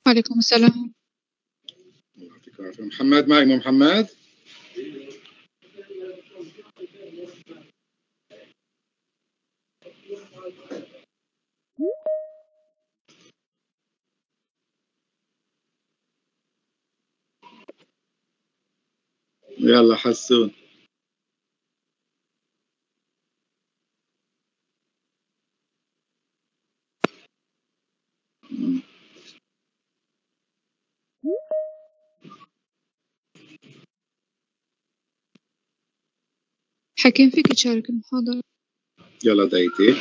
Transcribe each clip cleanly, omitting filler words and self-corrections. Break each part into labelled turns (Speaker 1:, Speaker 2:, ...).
Speaker 1: وعليكم السلام.
Speaker 2: الله يعطيك العافية. محمد معي مو محمد؟ يلا حسون.
Speaker 1: حكيم فيك تشارك المحاضرة.
Speaker 2: يلا دايتي.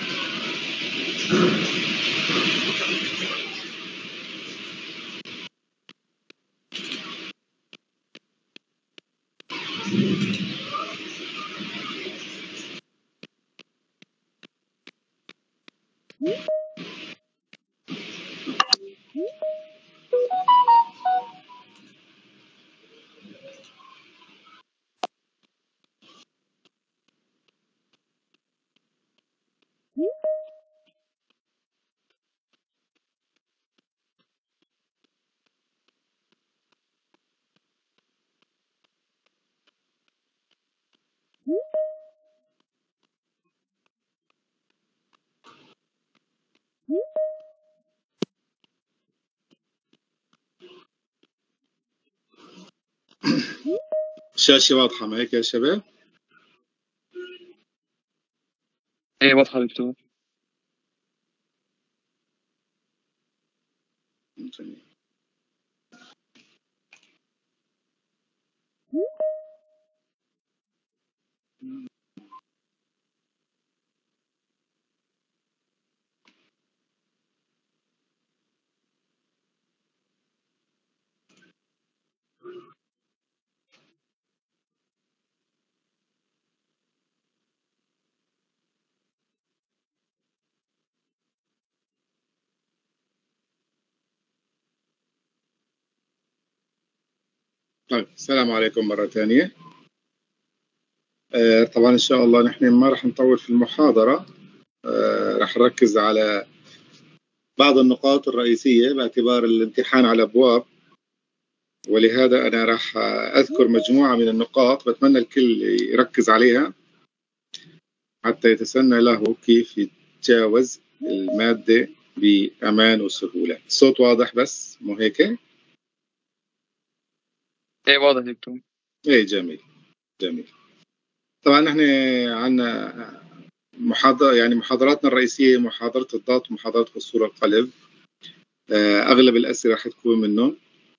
Speaker 2: الشاشة واضحة ما هيك يا شباب؟
Speaker 3: ايه واضحة دكتور.
Speaker 2: جميل. طيب السلام عليكم مرة ثانية. طبعا إن شاء الله نحن ما رح نطول في المحاضرة. رح نركز على بعض النقاط الرئيسية باعتبار الامتحان على أبواب، ولهذا أنا رح أذكر مجموعة من النقاط بتمنى الكل يركز عليها حتى يتسنى له كيف يتجاوز المادة بأمان وسهولة. الصوت واضح بس مو هيك؟
Speaker 3: ايه واضح دكتور.
Speaker 2: ايه جميل جميل. طبعا نحن عندنا محاضراتنا الرئيسية محاضرة الضغط ومحاضرة قصور القلب. أغلب الأسئلة رح تكون منهم.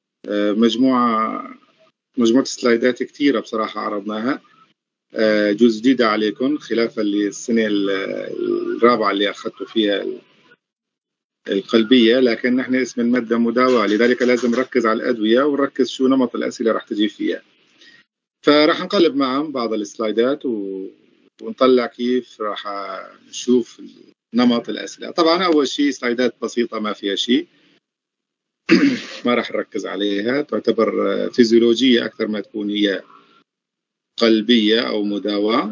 Speaker 2: مجموعة سلايدات كثيرة بصراحة عرضناها، جزء جديدة عليكم خلاف اللي السنة الرابعة اللي أخذتوا فيها القلبية، لكن نحن اسم المادة مداوعة، لذلك لازم نركز على الأدوية ونركز شو نمط الأسئلة رح تجي فيها. فرح نقلب معهم بعض السلايدات ونطلع كيف راح نشوف نمط الأسئلة. طبعا أول شيء سلايدات بسيطة ما فيها شيء ما راح نركز عليها، تعتبر فيزيولوجية أكثر ما تكون هي قلبية أو مداواة.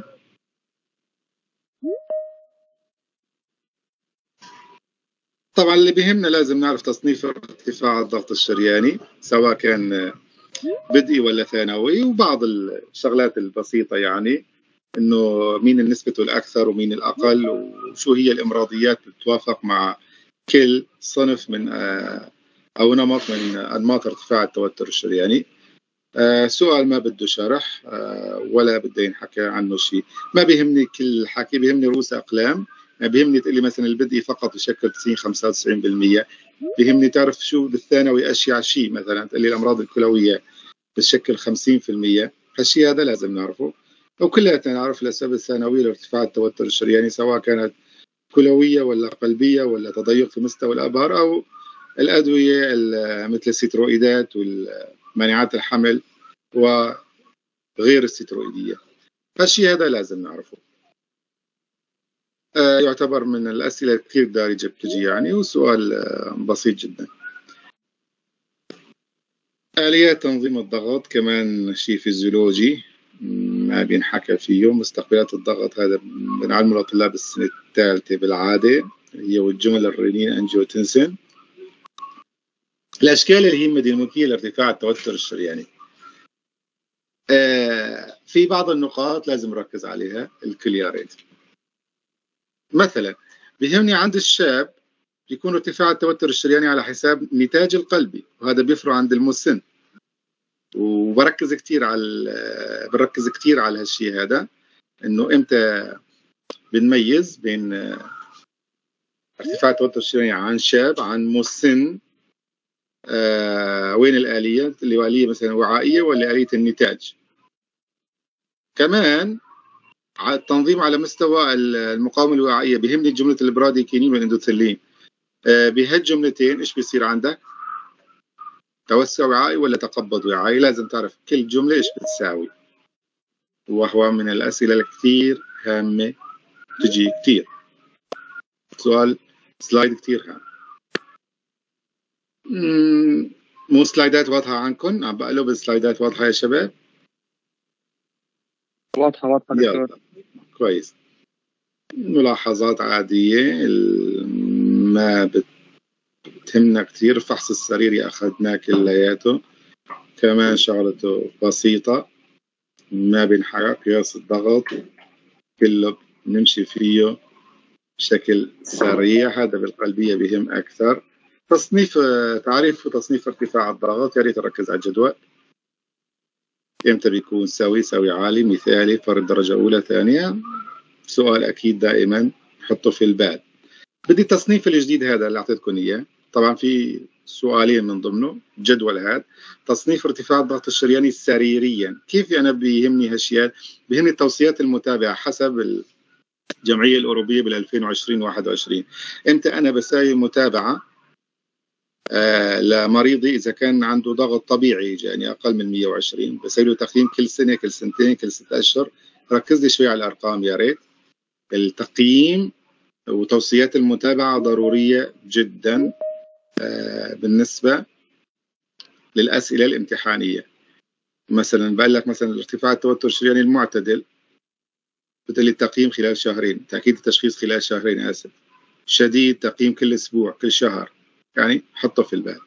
Speaker 2: طبعا اللي بيهمنا لازم نعرف تصنيف ارتفاع الضغط الشرياني سواء كان بدئي ولا ثانوي، وبعض الشغلات البسيطة يعني إنه مين النسبة الأكثر ومين الأقل، وشو هي الإمراضيات اللي تتوافق مع كل صنف من أو نمط من أنماط ارتفاع التوتر الشرياني. سؤال ما بده شرح ولا بده ينحكى عنه شيء، ما بيهمني كل الحكي، بيهمني رؤوس أقلام. بيهمني تقول لي مثلا البدئي فقط يشكل 90-95%، بيهمني تعرف شو بالثانوي أشياء شيء، مثلا تقول لي الأمراض الكلوية بتشكل 50%، هالشيء هذا لازم نعرفه. وكلها نعرف الأسباب الثانوية لارتفاع التوتر الشرياني سواء كانت كلوية ولا قلبية ولا تضيق في مستوى الآبار أو الأدوية مثل السترويدات والمانعات الحمل وغير السترويدية. هالشيء هذا لازم نعرفه. يعتبر من الأسئلة كثير دارجة بتجي يعني، وسؤال بسيط جدا. آليات تنظيم الضغط كمان شيء فيزيولوجي ما بينحكى فيه. مستقبلات الضغط هذا بنعلمه لطلاب السنة الثالثة بالعادة، هي والجمل الرينين أنجيوتنسين. الأشكال الهامة ديناميكية لارتفاع التوتر الشرياني. في بعض النقاط لازم نركز عليها الكل يا ريت. مثلا بيهمني عند الشاب يكون ارتفاع التوتر الشرياني على حساب نتاج القلبي، وهذا بيفرق عند المسن، وبركز كتير على هالشيء هذا، انه امتى بنميز بين ارتفاع التوتر الشرياني عن شاب عن مسن. وين الآلية اللي هو آلية مثلا وعائية ولا آلية النتاج. كمان التنظيم على مستوى المقاومة الوعائية، بيهمني جملة البراديكينين والاندوثيلين. بهالجملتين ايش بيصير عندك؟ توسع وعائي ولا تقبض وعائي؟ لازم تعرف كل جملة ايش بتساوي، وهو من الأسئلة الكثير هامة تجي كثير. سلايد كثير هام. مو سلايدات واضحة عنكم؟ عم بقلب السلايدات واضحة يا شباب؟
Speaker 3: واضحة دكتور.
Speaker 2: كويس. ملاحظات عادية ما بتهمنا كثير. الفحص السريري أخذناه كلياته، كمان شغلته بسيطة، ما بنحرق. قياس الضغط كله نمشي فيه بشكل سريع، هذا بالقلبية بهم أكثر. تصنيف تعريف وتصنيف ارتفاع الضغط، يا ريت نركز على الجدول. امتى بيكون سوي عالي، مثالي، فرد درجة أولى، ثانية؟ سؤال أكيد دائما حطه في البال. بدي التصنيف الجديد هذا اللي أعطيتكم إياه، طبعا في سؤالين من ضمنه جدول هذا تصنيف ارتفاع الضغط الشرياني سريريا. كيف أنا بيهمني هالشيء؟ بيهمني التوصيات المتابعة حسب الجمعية الأوروبية بال 2020-21. امتى أنا بساوي متابعة لمريضي إذا كان عنده ضغط طبيعي يعني أقل من 120، بسوي له تقييم كل سنة، كل سنتين، كل 6 أشهر. ركز لي شوي على الأرقام يا ريت. التقييم وتوصيات المتابعة ضرورية جدا بالنسبة للأسئلة الامتحانية. مثلا بقول لك مثلا ارتفاع التوتر الشرياني المعتدل، بتقول لي التقييم خلال شهرين، تأكيد التشخيص خلال شهرين، آسف. شديد تقييم كل أسبوع، كل شهر، يعني حطه في البال.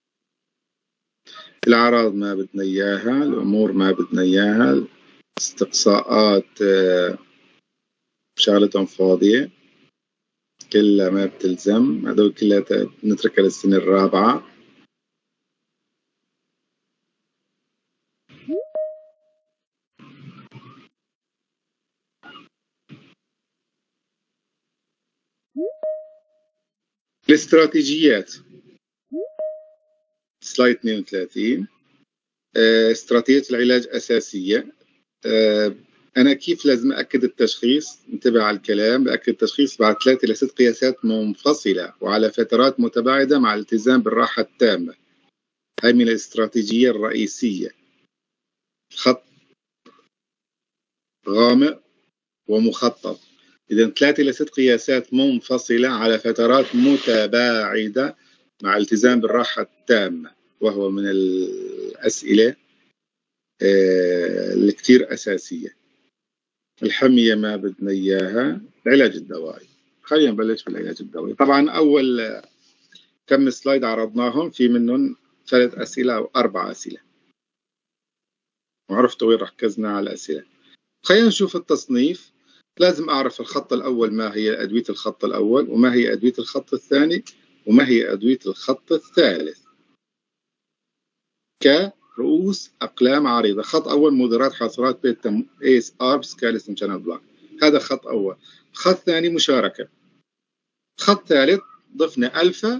Speaker 2: الأعراض ما بدنا إياها، الأمور ما بدنا إياها، استقصاءات شغلتهم فاضية كلها ما بتلزم، هذول كلها نتركها للسنة الرابعة. الاستراتيجيات، سلايد 32. استراتيجية العلاج أساسية. أنا كيف لازم أكد التشخيص؟ انتبه على الكلام. بأكد التشخيص بعد 3 إلى 6 قياسات منفصلة وعلى فترات متباعدة مع الالتزام بالراحة التامة. هاي من الاستراتيجية الرئيسية. خط غامق ومخطط. إذا 3 إلى 6 قياسات منفصلة على فترات متباعدة مع التزام بالراحة التامة، وهو من الأسئلة الكتير أساسية. الحمية ما بدنا إياها. العلاج الدوائي، خلينا نبلش بالعلاج الدوائي. طبعا أول كم سلايد عرضناهم في منهم 3 أسئلة أو 4 أسئلة، وعرفتوا وين ركزنا على الأسئلة. خلينا نشوف التصنيف. لازم أعرف الخط الأول ما هي أدوية الخط الأول، وما هي أدوية الخط الثاني، وما هي أدوية الخط الثالث كرؤوس أقلام عريضة. خط أول مضرات حاصرات بيتا إيس أربس كالسيوم شانل بلاك، هذا خط أول. خط ثاني مشاركة. خط ثالث ضفنا ألفا،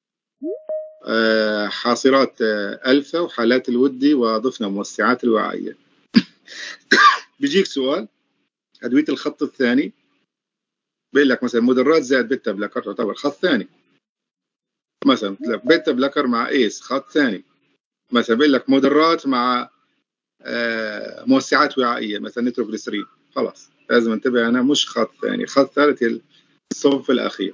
Speaker 2: حاصرات ألفا وحالات الودي، وضفنا موسعات الوعائية. بيجيك سؤال أدوية الخط الثاني، بيقول لك مثلا مدرات زائد بيتا بلاكر تعتبر خط ثاني. مثلا بيتا بلاكر مع ايس خط ثاني. مثلا بيقول لك مدرات مع موسعات وعائيه مثلا نيتروجليسرين، خلاص لازم انتبه انا مش خط ثاني، خط ثالث الصف الاخير.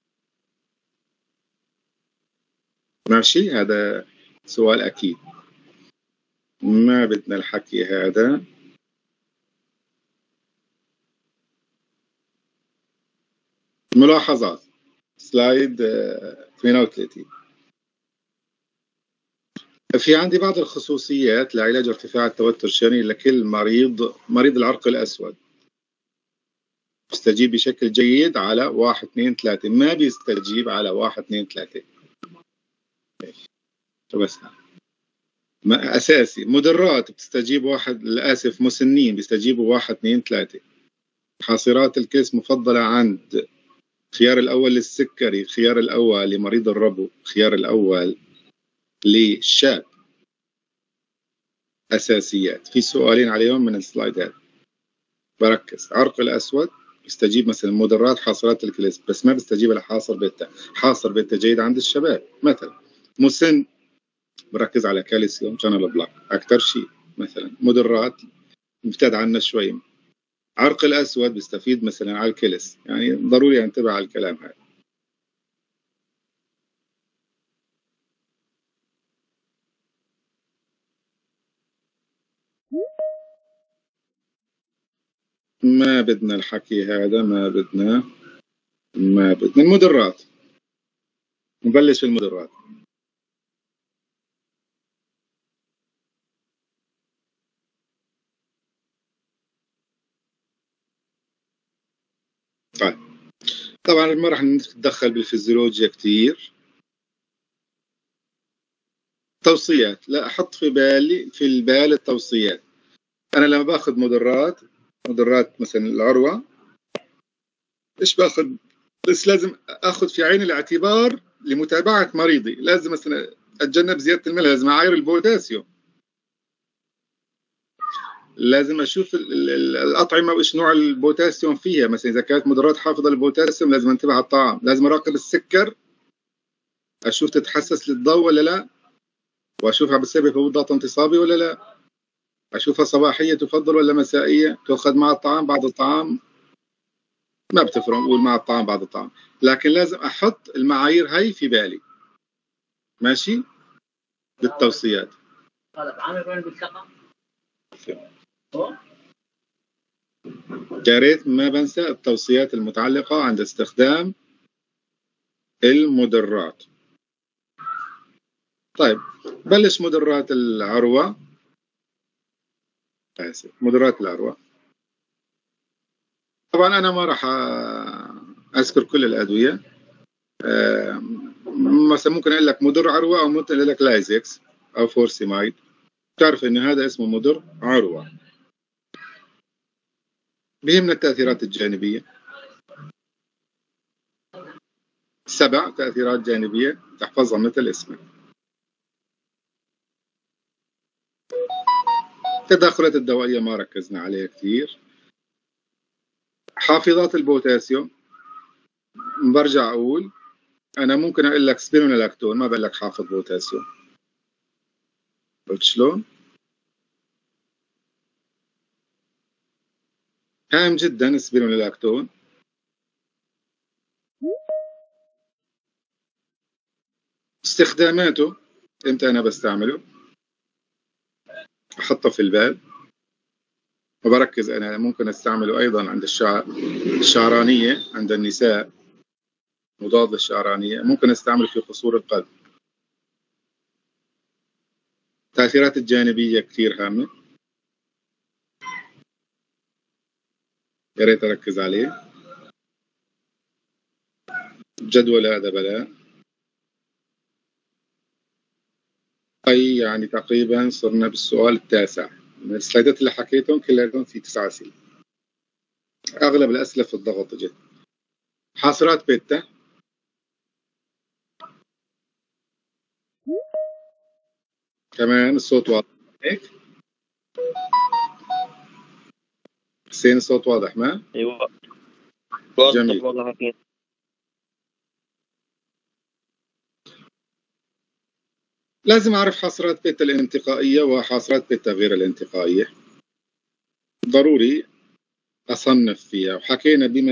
Speaker 2: ماشي، هذا سؤال اكيد ما بدنا الحكي هذا. ملاحظات، سلايد 38. في عندي بعض الخصوصيات لعلاج ارتفاع التوتر الشرياني لكل مريض العرق الأسود. بيستجيب بشكل جيد على 1 2 3، ما بيستجيب على 1 2 3. بس ما أساسي. مدرات بتستجيب مسنين بيستجيبوا 1 2 3. حاصرات الكيس مفضلة عند خيار الأول للسكري، خيار الأول لمريض الربو، خيار الأول للشاب. أساسيات. في سؤالين عليهم من السلايدات بركز. عرق الأسود يستجيب مثلا مدرات حاصرات الكليس، بس ما بيستجيب لحاصر بيتا. حاصر بيتا جيد عند الشباب مثلا. مسن بركز على كالسيوم شانل بلاك أكتر شيء. مثلا مدرات مبتعد عنا شوي. عرق الأسود بيستفيد مثلا على الكلس، يعني ضروري انتبه على الكلام هذا. ما بدنا الحكي هذا، ما بدنا المدرات. نبلش بالمدرات. طيب طبعا ما راح نتدخل بالفيزيولوجيا كثير. توصيات، لا احط في البال التوصيات. انا لما باخذ مدرات مثلا العروه، ايش باخذ؟ بس لازم اخذ في عين الاعتبار لمتابعه مريضي. لازم مثلا اتجنب زياده الملح، لازم اعاير البوتاسيوم، لازم اشوف الاطعمه وايش نوع البوتاسيوم فيها. مثلا اذا كانت مدرات حافظه للبوتاسيوم لازم انتبه على الطعام. لازم اراقب السكر، اشوف تتحسس للضوء ولا لا، واشوفها بتسبب هبوط ضغط انتصابي ولا لا، اشوفها صباحيه تفضل ولا مسائيه، تؤخذ مع الطعام بعد الطعام، ما بتفرق نقول مع الطعام بعد الطعام. لكن لازم احط المعايير هاي في بالي ماشي بالتوصيات. يا ريت ما بنسى التوصيات المتعلقه عند استخدام المدرات. طيب بلش مدرات العروه. مدرات العروه طبعا انا ما راح اذكر كل الادويه. مثلا ممكن اقول لك مدر عروه، او ممكن اقول لك لايزكس او فورسيمايد. تعرف انه هذا اسمه مدر عروه. بيهمنا التاثيرات الجانبيه. 7 تاثيرات جانبيه تحفظها مثل اسمك. التداخلات الدوائيه ما ركزنا عليها كثير. حافظات البوتاسيوم برجع اقول انا ممكن اقول لك سبيرونولاكتون، ما بقول لك حافظ بوتاسيوم. قلت شلون؟ هام جدا سبيرونولاكتون. استخداماته امتى انا بستعمله، احطه في البال وبركز. انا ممكن استعمله ايضا عند الشعرانيه عند النساء، مضاد للشعرانيه. ممكن استعمله في قصور القلب. التاثيرات الجانبيه كثير هامه، يا ريت اركز عليه. الجدول هذا بلا اي يعني تقريبا صرنا بالسؤال التاسع. من السلايدات اللي حكيتهم كلهم في 9 اسئله. اغلب الاسئله في الضغط اجت. حاصرات بيتا كمان الصوت واضح هيك؟ حسين الصوت واضح ما؟
Speaker 3: ايوه واضح
Speaker 2: جميل.
Speaker 3: والله حكيت.
Speaker 2: لازم اعرف حاصرات بيتا الانتقائيه وحاصرات بيتا غير الانتقائيه. ضروري اصنف فيها، وحكينا بما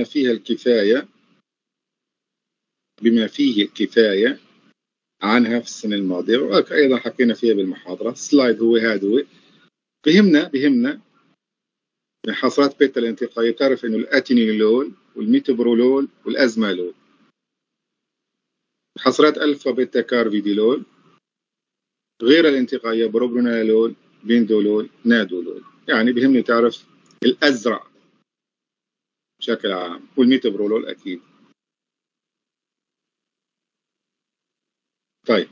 Speaker 2: فيه الكفايه عنها في السنه الماضيه، وايضا حكينا فيها بالمحاضره. السلايد هو هذا. هو بهمنا من حاصرات بيتا الانتقائيه. تعرف انه الاتينيلول والميتوبرولول والازمالول. حاصرات الفا بيتا كارفيديلول غير الانتقائية بروبرونالول، بيندولول، نادولول. يعني بهمني تعرف الأزرق بشكل عام، والميتابرولول أكيد. طيب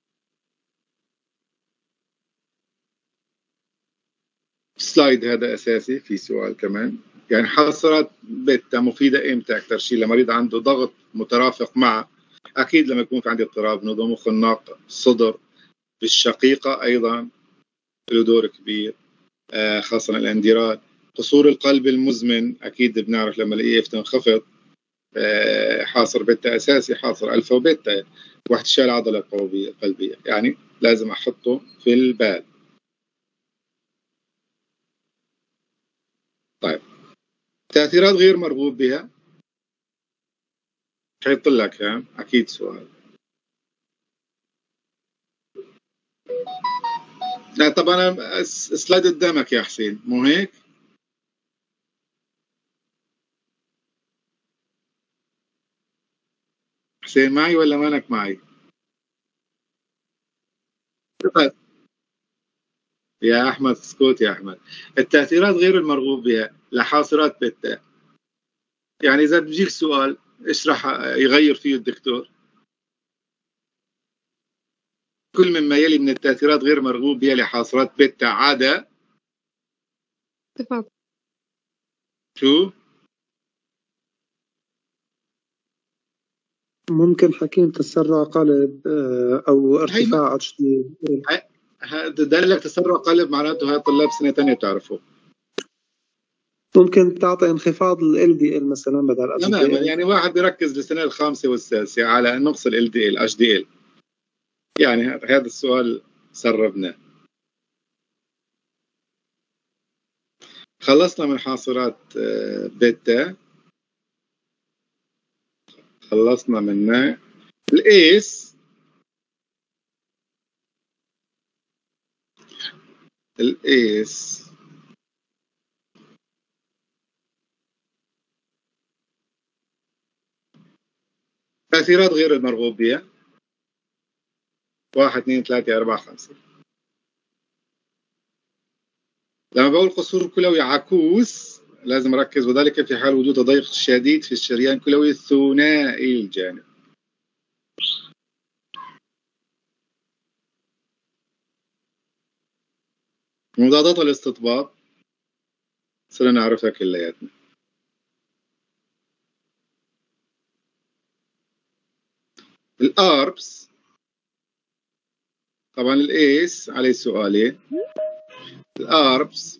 Speaker 2: السلايد هذا أساسي. في سؤال كمان، يعني حصرات بيتا مفيدة إمتى أكثر شيء؟ لمريض عنده ضغط مترافق مع، أكيد لما يكون في عندي اضطراب نظام مخ الناقة، الصدر، بالشقيقة أيضا له دور كبير، خاصة الانديرات. قصور القلب المزمن أكيد بنعرف لما الاي اف تنخفض، حاصر بيتا أساسي، حاصر ألفا وبيتا، واحتشال العضلة القلبية، يعني لازم أحطه في البال. طيب تأثيرات غير مرغوب بها، حيط لك أكيد سؤال. لا طبعا سلايد قدامك يا حسين، مو هيك؟ حسين معي ولا مانك معي؟ طيب. يا أحمد اسكت يا أحمد. التأثيرات غير المرغوب بها لحاصرات بيتا، يعني إذا بيجيك سؤال إيش راح يغير فيه الدكتور؟ كل مما يلي من التأثيرات غير مرغوب بها لحاصرات بيتا عادة
Speaker 1: تفاضل.
Speaker 2: شو؟
Speaker 4: ممكن حكيم تسرع قلب أو ارتفاع اتش دي.
Speaker 2: دلك تسرع قلب معناته هاي طلاب سنة تانية بتعرفوا.
Speaker 4: ممكن تعطي انخفاض ال LDL مثلا بدل اتش دي
Speaker 2: تماما،
Speaker 4: ال.
Speaker 2: يعني واحد بيركز للسنة الخامسة والسادسة على نقص ال LDL HDL، يعني هذا السؤال سربنا. خلصنا من حاصرات بيتا، خلصنا منها. الايس، الايس تأثيرات غير المرغوب بها 1 2 3 4 5. لما بقول قصور كلوي عكوس لازم أركز، وذلك في حال وجود ضيق شديد في الشريان الكلوي الثنائي الجانب. مضادات الاستطباب صرنا نعرفها كلياتنا. الاربس طبعا الايس عليه سؤالين. الاربس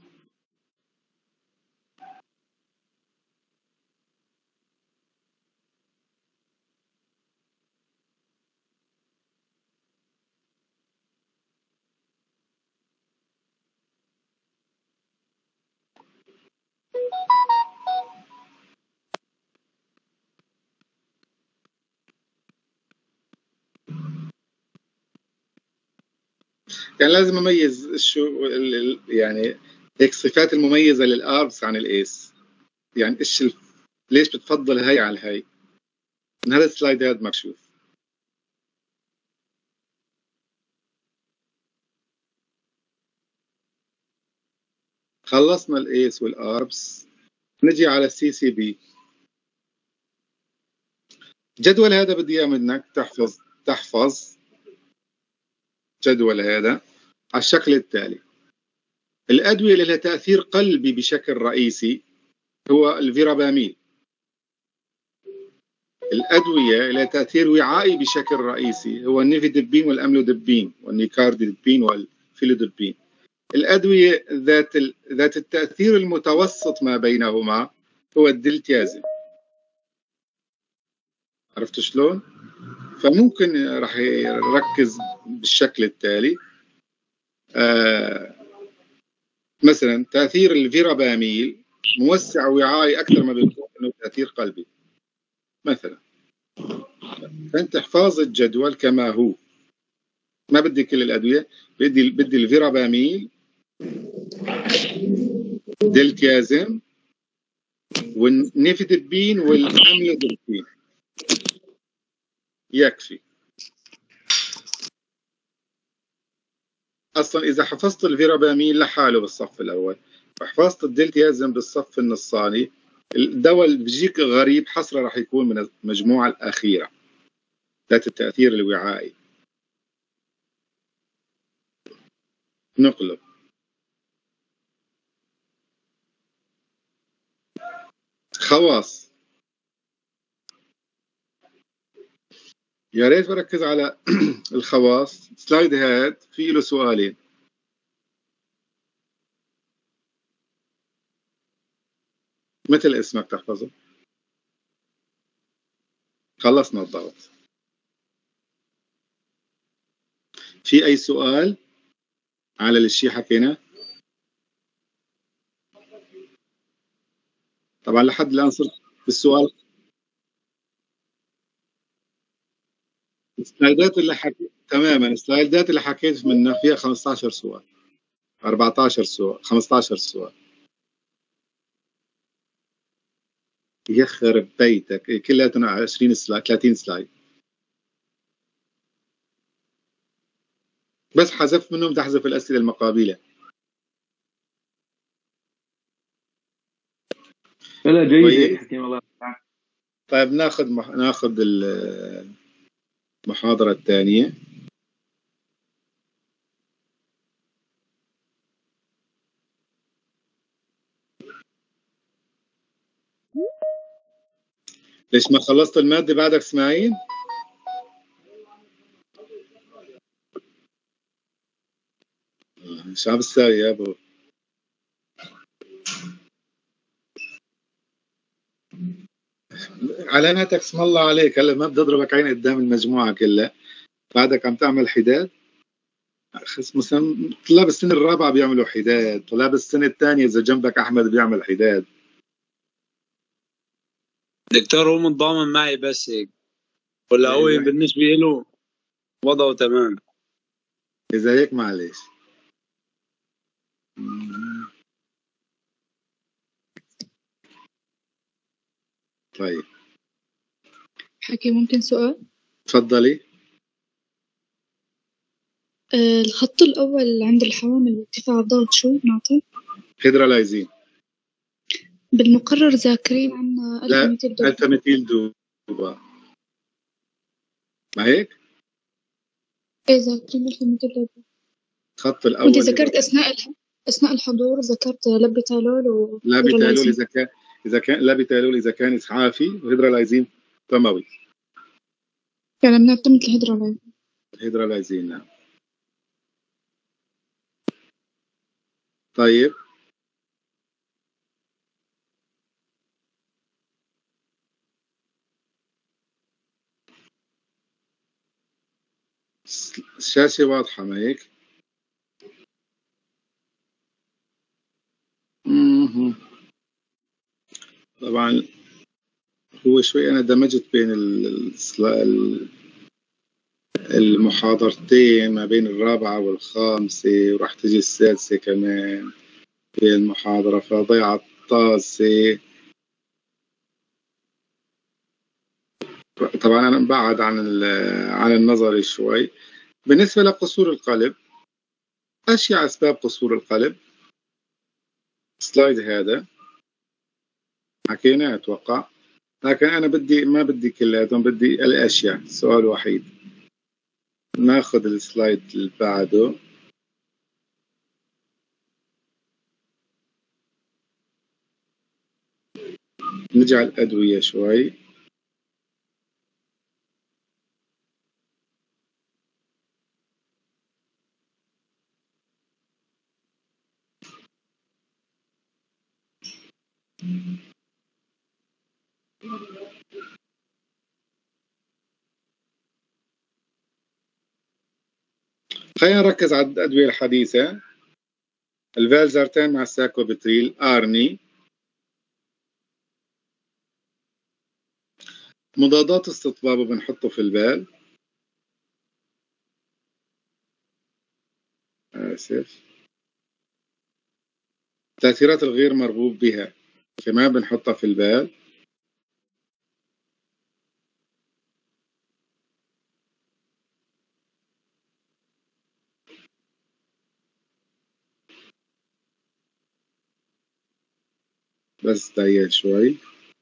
Speaker 2: يعني لازم اميز شو يعني هيك الصفات المميزه للاربس عن الايس، يعني ايش ليش بتفضل هي على هي؟ من هذا السلايد هذا مكشوف. خلصنا الايس والاربس، نجي على السي سي بي. جدول هذا بدي اياه منك تحفظ جدول هذا على الشكل التالي. الأدوية اللي لها تأثير قلبي بشكل رئيسي هو الفيرابامين. الأدوية اللي لها تأثير وعائي بشكل رئيسي هو النيفيدبين والأملودبين والنيكارديبين والفيلودبين. الأدوية ذات التأثير المتوسط ما بينهما هو الدلتيازم. عرفت شلون؟ فممكن راح يركز بالشكل التالي. مثلا تأثير الفيراباميل موسع وعائي أكثر ما بيكون إنه تأثير قلبي مثلا. فأنت احفظ الجدول كما هو، ما بدي كل الأدوية، بدي الفيراباميل، دلتيازم، والنيفيدبين والأملودبين، يكفي. أصلا إذا حفظت الفيرابامين لحاله بالصف الأول وحفظت الدلتيازم بالصف النصاني، الدواء اللي بيجيك غريب حصره راح يكون من المجموعة الأخيرة ذات التأثير الوعائي. نقلب خواص. يا ريت بركز على الخواص. سلايد هاد في له سؤالين. مثل اسمك تحفظه. خلصنا الضغط. في أي سؤال على الشيء حكينا؟ طبعا لحد الآن صرت بالسؤال. السلايدات اللي حكيت تماما، السلايدات اللي حكيت منها فيها 15 سؤال، 14 سؤال، 15 سؤال. يخرب بيتك كلها 20 سلايد 30 سلايد بس حذفت منهم. بدي احذف الاسئله المقابله.
Speaker 3: لا جيد
Speaker 2: طيب.
Speaker 3: حكيم الله.
Speaker 2: طيب ناخذ المحاضره الثانيه. ليش ما خلصت الماده بعدك اسماعيل؟ شو عم بتساوي يا ابو؟ علاماتك اسم الله عليك. هلا ما بدي اضربك عين قدام المجموعه كلها. بعدك عم تعمل حداد. مثلا طلاب السنه الرابعه بيعملوا حداد، طلاب السنه الثانيه اذا جنبك احمد بيعمل حداد.
Speaker 5: دكتور هو متضامن معي بس هيك، ولا هو بالنسبة له وضعه تمام؟
Speaker 2: إذا هيك معلش. طيب
Speaker 1: حكي ممكن سؤال؟
Speaker 2: تفضلي.
Speaker 1: الخط الأول عند الحوامل وارتفاع الضغط شو نعطي؟
Speaker 2: هيدرالايزين.
Speaker 1: بالمقرر ذاكرين عنا
Speaker 2: لا،
Speaker 1: ألفا ميتيل دوبا.
Speaker 2: ألفا ميثيل دوبا. ما هيك؟
Speaker 1: إيه ذاكرين ألفا ميتيل دوبا.
Speaker 2: الخط الأول
Speaker 1: وأنت ذكرت أثناء الحضور ذكرت لابيتالول
Speaker 2: لابيتالول
Speaker 1: وهيدراليزين.
Speaker 2: إذا كان لابيتالول إذا كان إسعافي، وهيدرالايزين دموي.
Speaker 1: يعني بنعتمد الهيدراليزين.
Speaker 2: هيدرالايزين نعم. طيب الشاشة واضحة ما هيك؟ طبعا هو شوي أنا دمجت بين المحاضرتين، ما بين الرابعة والخامسة، وراح تجي السادسة كمان في المحاضرة، فضيعت طاسة. طبعا أنا مبعد عن النظري شوي. بالنسبة لقصور القلب، أشياء أسباب قصور القلب. سلايد هذا حكينا أتوقع، لكن أنا ما بدي كلياتهم، بدي الأشياء. سؤال وحيد. ناخذ السلايد اللي بعده. نرجع الأدوية شوي. خلينا نركز على الأدوية الحديثة. الفالزارتان مع الساكوبتريل، آرني. مضادات استطبابه بنحطه في البال. آسف. التأثيرات الغير مرغوب بها كمان بنحطها في البال. بس دقيقة شوي.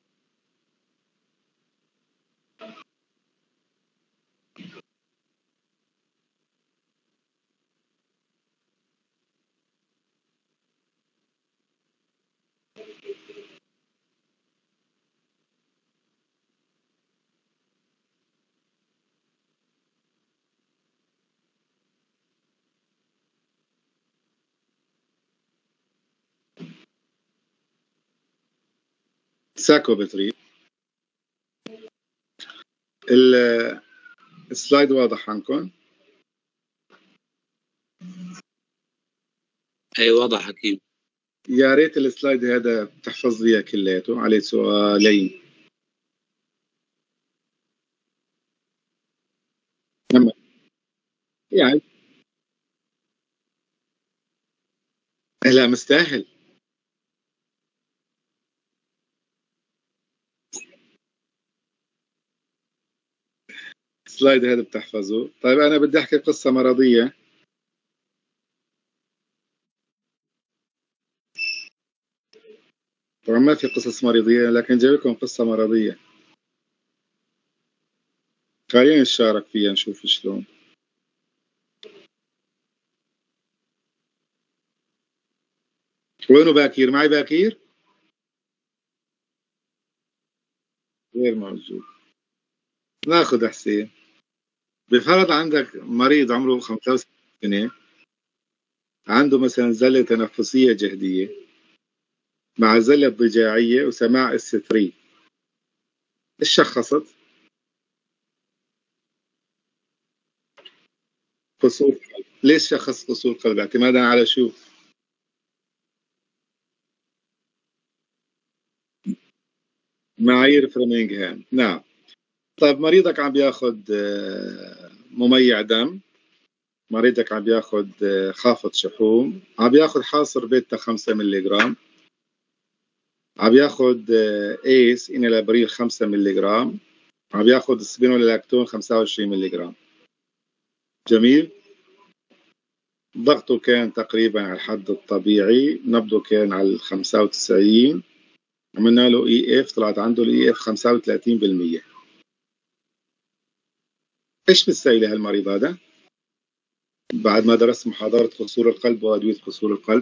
Speaker 2: سايكوبتري. السلايد واضح عندكم؟
Speaker 5: اي واضح حكيم.
Speaker 2: يا ريت السلايد هذا بتحفظ لي كلياته، عليه سؤالين. يعني لا مستاهل. السلايد هذا بتحفظه. طيب أنا بدي أحكي قصة مرضية. طبعا ما في قصص مرضية، لكن جايب لكم قصة مرضية، خلينا نشارك فيها نشوف شلون. وينه باكير؟ معي باكير؟ غير موجود. ناخذ حسين. بفرض عندك مريض عمره 65 سنة، عنده مثلا زلة تنفسية جهدية مع زلة ضجاعية وسماع اس 3. ايش شخصت؟ قصور قلب. ليش شخص قصور قلب؟ اعتمادا على شو؟ معايير فريمنغهام. نعم. طيب مريضك عم بياخذ مميع دم، مريضك عم بياخذ خافض شحوم، عم بياخذ حاصر بيتا 5 ملغ، عم بياخذ ايس انيلابريل 5 ملغ، عم بياخذ سبينولاكتون 25 ملغ. جميل. ضغطه كان تقريبا على الحد الطبيعي، نبضه كان على 95، عملنا له اي اف، طلعت عنده الاي اف 35%. ايش بتسوي لهالمريض هذا بعد ما درست محاضرة قصور القلب وأدوية قصور القلب؟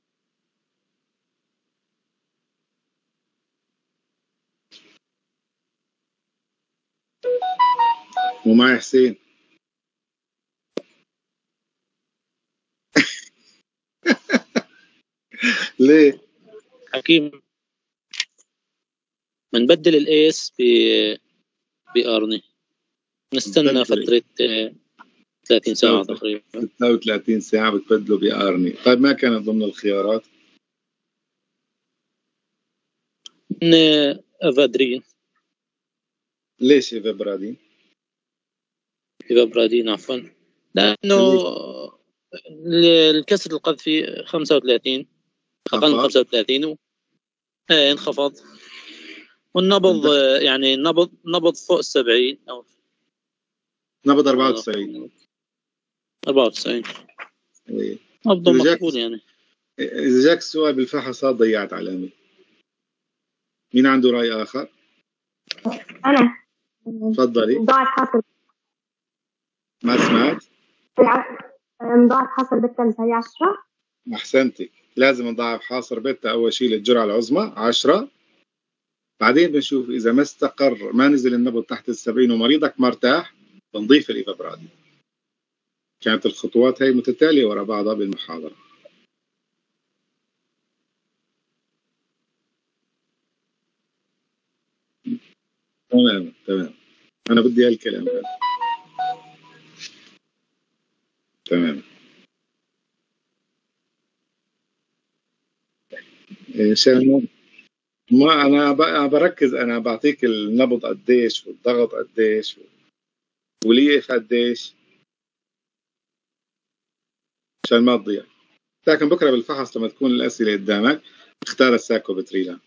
Speaker 2: ومعي حسين. ليه؟
Speaker 6: حكيم بنبدل الايس بارني، نستنى فترة 30 ساعة تقريبا.
Speaker 2: 36 ساعة بتبدله بأرني. طيب ما كانت ضمن الخيارات؟
Speaker 6: افادرين.
Speaker 2: ليش إيفابرادين؟
Speaker 6: افابرادين عفوا، لأنه الكسر القذفي 35، أقل من 35 انخفض، والنبض يعني نبض فوق 70 أو
Speaker 2: نبض 94.
Speaker 6: 94
Speaker 2: إيه.
Speaker 6: نبضه مقبول يعني.
Speaker 2: إذا جاك السؤال بالفحصات ضيعت علامة. مين عنده رأي آخر؟
Speaker 7: أنا.
Speaker 2: تفضلي.
Speaker 7: ضاعت حاصل.
Speaker 2: ما سمعت؟
Speaker 7: ضاعت حاصل بالتمس هي 10.
Speaker 2: أحسنتي. لازم نضاعف حاصر بيتا أول شيء للجرعة العظمى 10، بعدين بنشوف إذا ما استقر، ما نزل النبض تحت 70 ومريضك مرتاح، بنضيف الإيفابرادين. كانت الخطوات هي متتالية وراء بعضها بالمحاضرة. تمام. أنا بدي هالكلام هذا. تمام. عشان ما أنا بركز، أنا بعطيك النبض قديش والضغط قديش وليف قديش عشان ما تضيع. لكن بكرة بالفحص لما تكون الأسئلة قدامك اختار السايكوبتريلا.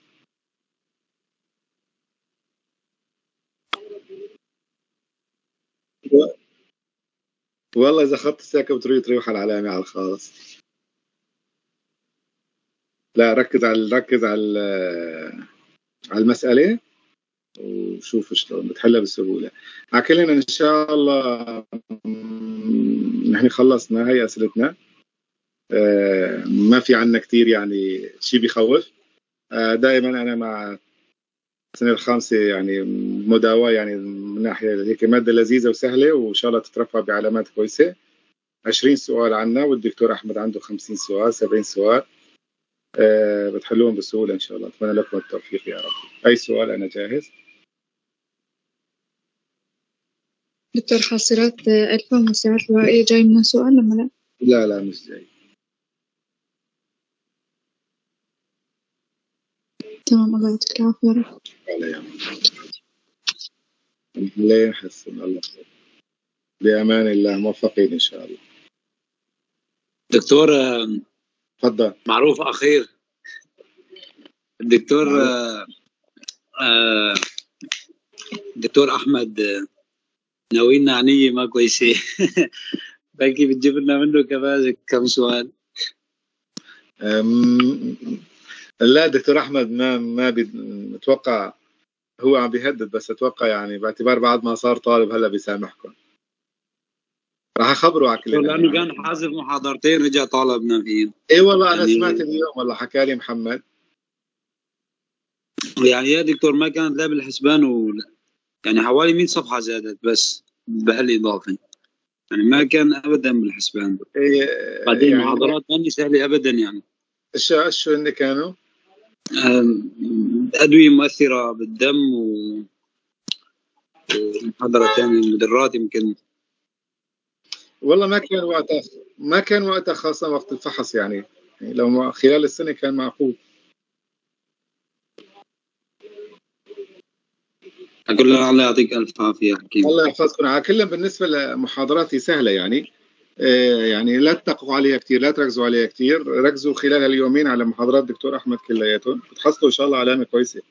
Speaker 2: والله إذا أخذت السايكوبتريلا تروح على العلامة على الخاص. لا ركز على المسألة وشوف شلون بتحلها بسهولة. على كلنا إن شاء الله نحن خلصنا هي أسئلتنا. ما في عنا كتير يعني شيء بيخوف. دائما أنا مع السنة الخامسة يعني مداواة يعني من ناحية هيك مادة لذيذة وسهلة وإن شاء الله تترفع بعلامات كويسة. 20 سؤال عنا والدكتور أحمد عنده 50 سؤال 70 سؤال. بتحلوهم بسهولة إن شاء الله. أتمنى لكم التوفيق يا رب. أي سؤال أنا جاهز.
Speaker 1: دكتور حاصرات ألفا والساعات الورقية جاي منها سؤال لما لا؟
Speaker 2: لا مش جاي.
Speaker 1: تمام الله يعطيك العافية يا رب.
Speaker 2: ولا يهمك. ليه حسن الله بأمان الله موفقين إن شاء الله.
Speaker 5: دكتور
Speaker 2: تفضل.
Speaker 5: معروف أخير الدكتور دكتور أحمد ناويين نعنية ما كويسة. باقي بتجيب لنا منه كم سؤال.
Speaker 2: لا دكتور أحمد ما بتوقع هو عم بيهدد بس أتوقع يعني باعتبار بعد ما صار طالب هلا بيسامحكم. راح أخبره على كلنا
Speaker 5: لأنه كان حاذف محاضرتين رجع طالبنا فيه.
Speaker 2: إيه والله أنا
Speaker 5: يعني
Speaker 2: سمعت اليوم والله حكى لي محمد.
Speaker 5: يعني يا دكتور ما كانت لا بالحسبان يعني حوالي 100 صفحة زادت بس بهالإضافة يعني ما كان أبدا بالحسبان. بعدين
Speaker 2: يعني
Speaker 5: المحاضرات ما سهلة أبدا يعني.
Speaker 2: شو اللي كانوا؟
Speaker 5: أدوية مؤثرة بالدم ومحاضرة ثانية المدرات يمكن.
Speaker 2: والله ما كان وقتها خاصة وقت الفحص يعني لو خلال السنة كان معقول.
Speaker 5: أقول له الله يعطيك ألف عافية حكيم.
Speaker 2: الله يحفظكم. على كل بالنسبة لمحاضراتي سهلة يعني لا تدققوا عليها كثير لا تركزوا عليها كثير. ركزوا خلال اليومين على محاضرات دكتور أحمد كلياتهم بتحصلوا إن شاء الله علامة كويسة.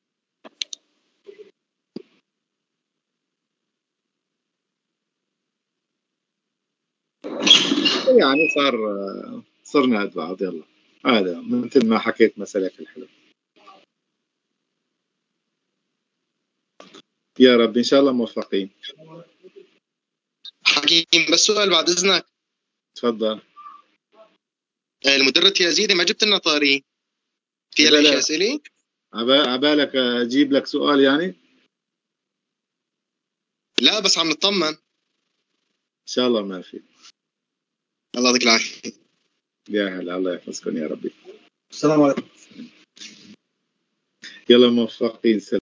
Speaker 2: يعني صرنا قد بعض. يلا هذا مثل ما حكيت مسألك الحلو. يا رب إن شاء الله موفقين.
Speaker 8: حكيم بس سؤال بعد إذنك.
Speaker 2: تفضل.
Speaker 8: المدرة يزيدي ما جبت لنا طاري فيها لك أسئلة؟
Speaker 2: عبالك أجيب لك سؤال يعني؟
Speaker 8: لا بس عم نطمن.
Speaker 2: إن شاء الله ما في.
Speaker 8: الله يعطيك العافية.
Speaker 2: يا هلا الله يحفظكم يا ربي.
Speaker 9: السلام عليكم.
Speaker 2: يلا موفقين.